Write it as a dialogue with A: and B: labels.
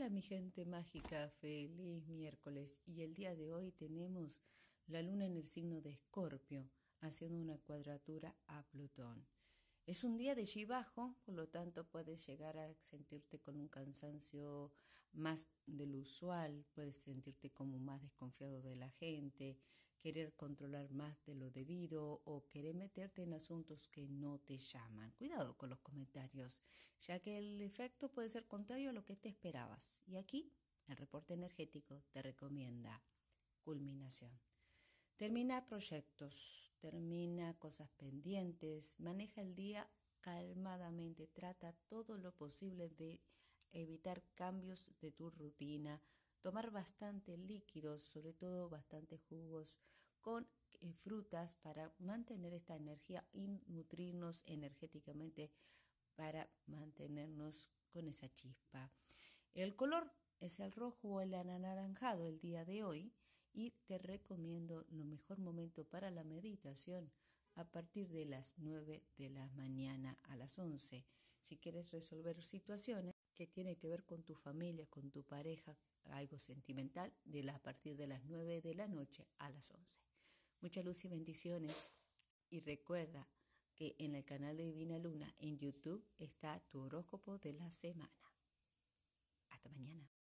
A: Hola mi gente mágica, feliz miércoles y el día de hoy tenemos la luna en el signo de Escorpio haciendo una cuadratura a Plutón. Es un día de chi bajo, por lo tanto puedes llegar a sentirte con un cansancio más del usual, puedes sentirte como más desconfiado de la gente, querer controlar más de lo debido o querer meterte en asuntos que no te llaman. Cuidado con los comentarios, ya que el efecto puede ser contrario a lo que te esperabas. Y aquí el reporte energético te recomienda culminación. Termina proyectos, termina cosas pendientes, maneja el día calmadamente, trata todo lo posible de evitar cambios de tu rutina, tomar bastante líquidos, sobre todo bastante jugos con frutas para mantener esta energía y nutrirnos energéticamente para mantenernos con esa chispa. El color es el rojo o el anaranjado el día de hoy y te recomiendo lo mejor momento para la meditación a partir de las 9 de la mañana a las 11. Si quieres resolver situaciones que tienen que ver con tu familia, con tu pareja, algo sentimental, a partir de las 9 de la noche a las 11. Mucha luz y bendiciones. Y recuerda que en el canal de Divina Luna en YouTube está tu horóscopo de la semana. Hasta mañana.